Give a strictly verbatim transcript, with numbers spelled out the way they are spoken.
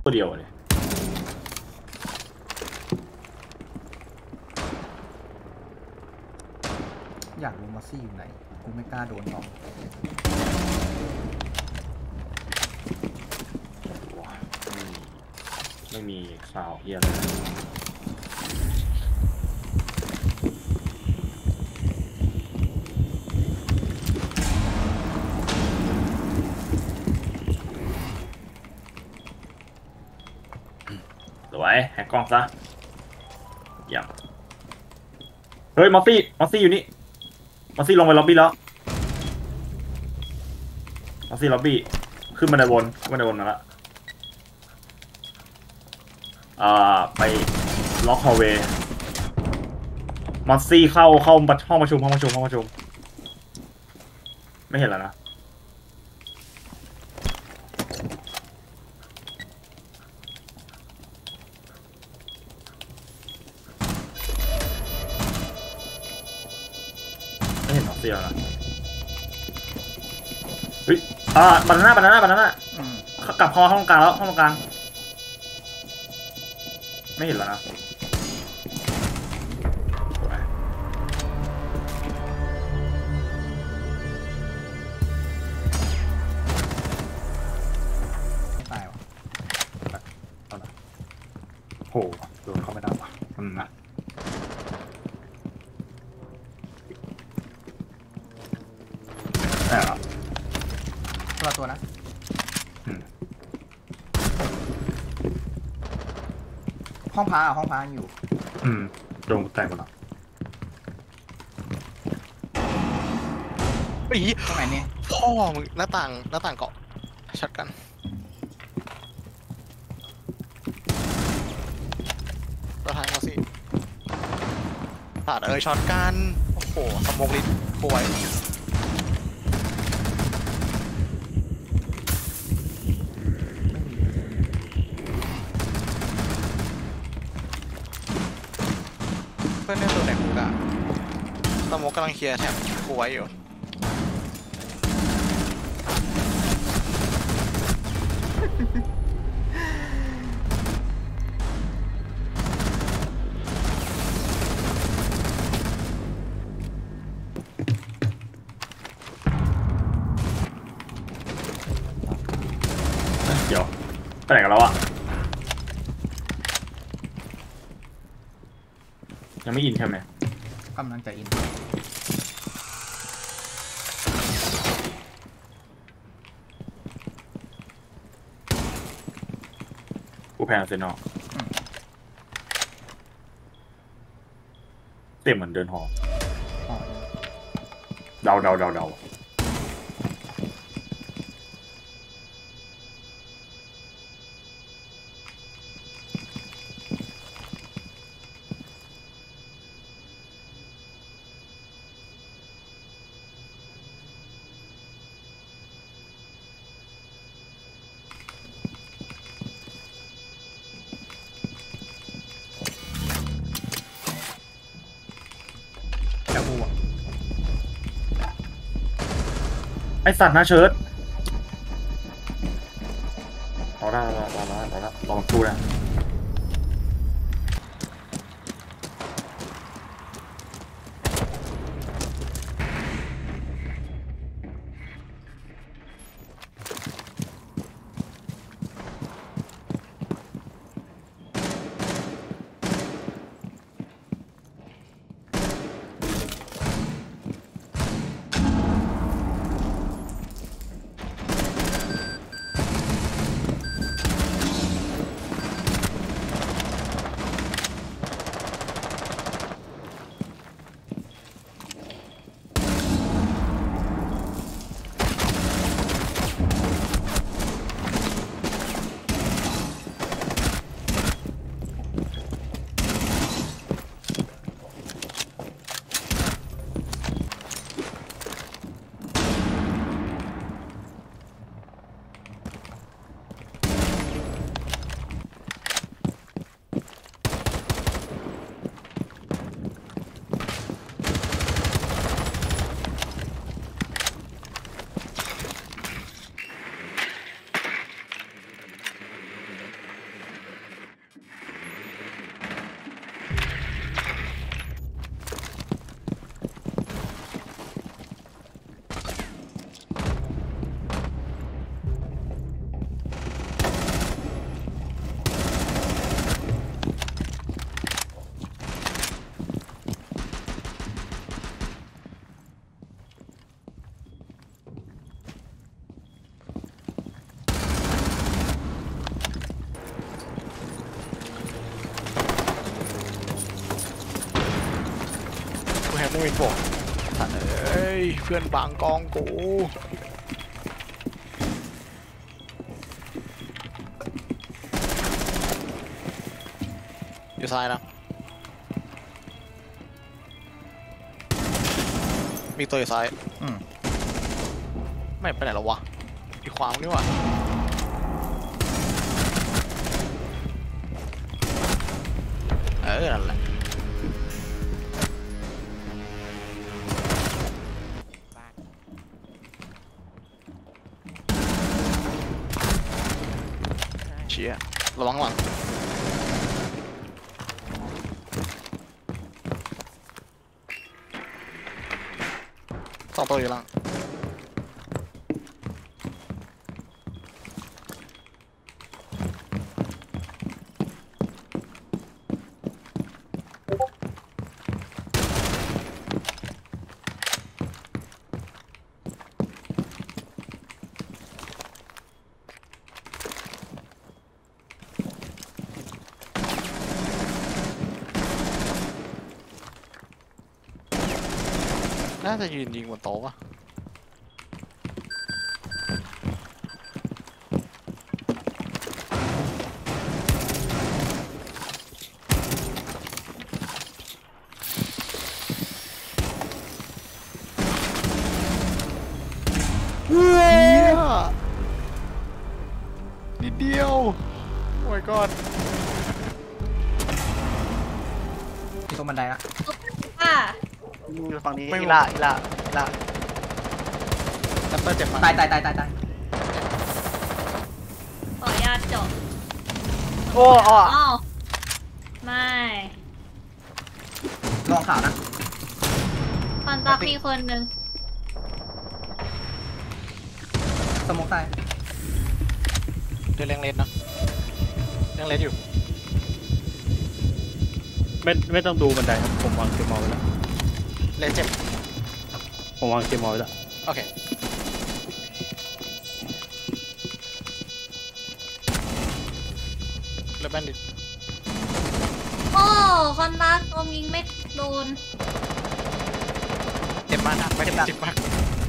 ตัวเดียวเลยอยากรู้มอสซี่อยู่ไหนกูไม่กล้าโดนน้องไม่มีข่าวเฮียเลยสวยแฮกกล้องซะอย่างเฮ้ยมอสซี่มอสซี่อยู่นี่มอสซี่ลงไปล็อบบี้แล้วมอสซี่ล็อบบี้ขึ้นมาในบนขึ้นมาในบนมาละอ่าไปล็อกฮอลเวย์มอสซี่เข้าเข้าห้องประชุมห้องประชุมห้องประชุมไม่เห็นแล้วนะไม่เห็นมอสซี่แล้วนะเฮ้ยอ่าบานาน่าบานาน่าบานาน่ากลับเข้าห้องกลางแล้วห้องกลางไม่เห็นแล้วนะตายวะเอาละโหโดนเขาไม่ได้วะมันนะได้แล้วตัวตัวนะห้องพักอ่ะห้องพักอยู่อืมโดนแตกหมดแล้วอีตรงไหนเนี่ยพ่อมึงหน้าต่างหน้าต่างเกาะชัดกันตัวท้ายเขาสิตัดเออช็อตกันโอ้โหสมองลิ้นป่วยเพื่อนในตัวไหนกูกะสมองกำลังเคลียร์แถบกูไว้อยู่เดี๋ยวไปไหนกันแล้วอะยังไม่อินใช่ไหมกำลังจะอินกูแพ้เซนอลเต็มเหมือนเดินหอเดาเดาเดาเดาไอสัตว์นะเชิร์ตรอได้รอรอรอรอรอรอสู้นะไม่มีบอกสัตว์เอ้ยเพื่อนบางกองกูอยู่ซ้ายนะมีตัวอยู่ซ้ายอืมไม่ไปไหนแล้ววะอีกขวางนี่หว่าเออนั่นแหละเชี่ยระวังหลังสองตัวอยู่หลังน่าจะยืนยิงบนโต๊ะวะเฮียนิดเดียวโอ้ยกอดที่ตรงบันไดละค่ะอยู่ฝั่งนี้ไม่อีล่าอีล่าอีล่าจัปเตอร์เจ็บปะตายตายตายตายตายขออนุญาตจบโอ้อ๋ออ้าวไม่ลองข่าวนะคอนตักมีคนหนึ่งสโมกตายเดี๋ยวเลี้ยงเลนนะเลี้ยงเลนอยู่ไม่ไม่ต้องดูบันไดครับผมวางเคมอลไว้แล้วเลนเจ็บผมวางเคมอลไว้แล้วโอเคเลนแบนดิตโอ้คอนตักโอมยิงไม่โดนเจ็บมากนะไม่ได้เจ็บมาก